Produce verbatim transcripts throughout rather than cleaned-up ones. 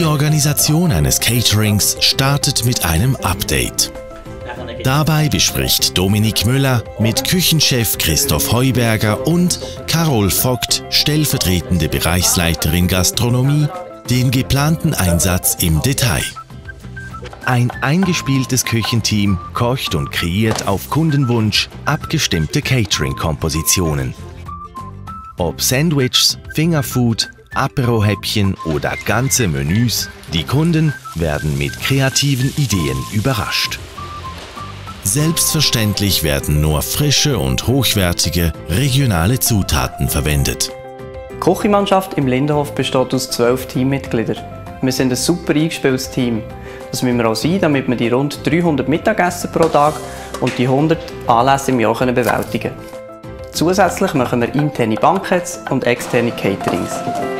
Die Organisation eines Caterings startet mit einem Update. Dabei bespricht Dominik Müller mit Küchenchef Christoph Heuberger und Carol Vogt, stellvertretende Bereichsleiterin Gastronomie, den geplanten Einsatz im Detail. Ein eingespieltes Küchenteam kocht und kreiert auf Kundenwunsch abgestimmte Catering-Kompositionen. Ob Sandwiches, Fingerfood, Aperohäppchen oder ganze Menüs, die Kunden werden mit kreativen Ideen überrascht. Selbstverständlich werden nur frische und hochwertige regionale Zutaten verwendet. Die Küchenmannschaft im Lindenhof besteht aus zwölf Teammitgliedern. Wir sind ein super eingespieltes Team. Das müssen wir auch sein, damit wir die rund dreihundert Mittagessen pro Tag und die hundert Anlässe im Jahr bewältigen können. Zusätzlich machen wir interne Banketts und externe Caterings.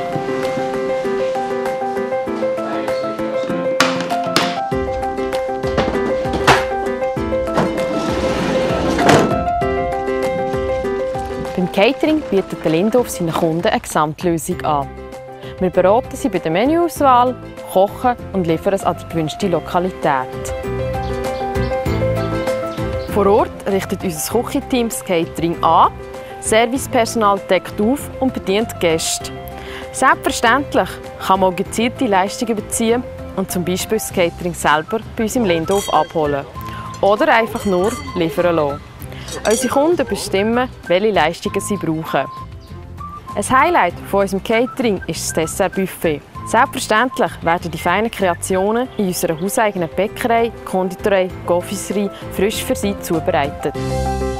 Beim Catering bietet der Lindenhof seinen Kunden eine Gesamtlösung an. Wir beraten sie bei der Menüauswahl, kochen und liefern es an die gewünschte Lokalität. Vor Ort richtet unser Küchenteam das Catering an, Servicepersonal deckt auf und bedient die Gäste. Selbstverständlich kann man auch gezielte Leistungen beziehen und zum Beispiel das Catering selber bei uns im Lindenhof abholen oder einfach nur liefern lassen. Unsere Kunden bestimmen, welche Leistungen sie brauchen. Ein Highlight von unserem Catering ist das Dessertbuffet. Selbstverständlich werden die feinen Kreationen in unserer hauseigenen Bäckerei, Konditorei, Confiserie frisch für Sie zubereitet.